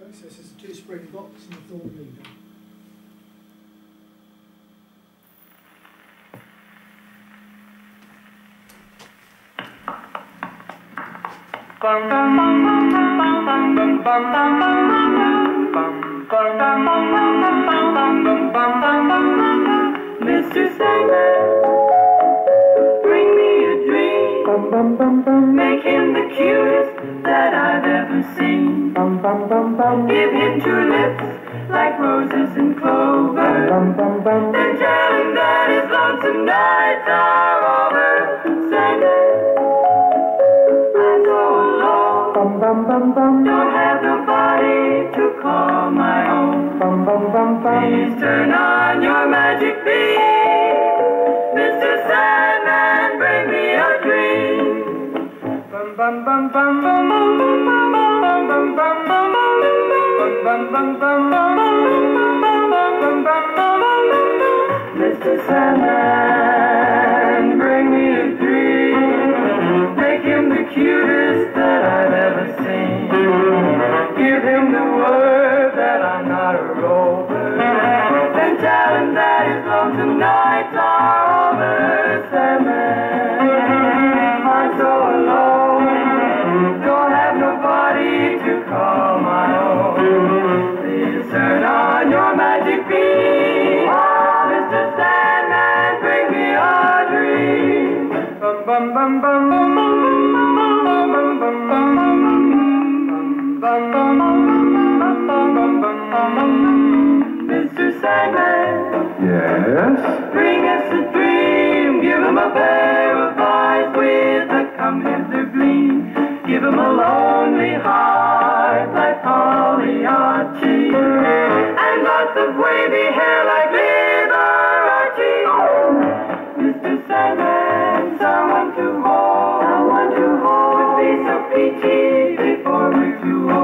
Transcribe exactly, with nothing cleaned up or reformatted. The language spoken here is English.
Access is a two-spring box and a thorn leader. Mister Sandman, bring me a dream. Make him the cutest that I've ever seen. Give him two lips like roses and clover. Then tell him that his lonesome nights are over. Sandman, I'm so alone. Don't have nobody to call my own. Please turn on your magic beam. Mister Sandman, bring me a dream. Mister Sandman, bring me a dream. Make him the cutest that I've ever seen. Give him the word that I'm not a rover. Then tell him that his lonesome nights are over. Sandman, I'm so alone. Don't have nobody to call my own. Please turn on your magic beam. Mister Sandman, bring me a dream. Bum bum bum bum bum bum bum bum bum bum. Mister Sandman, Yes? bring us a dream. Give him a pair of eyes with a come hither gleam. Give him a lonely heart like Pagliacci, and lots of wavy hair like Liberace. Mister Sandman, someone to hold, someone to hold would be so peachy before we're too old.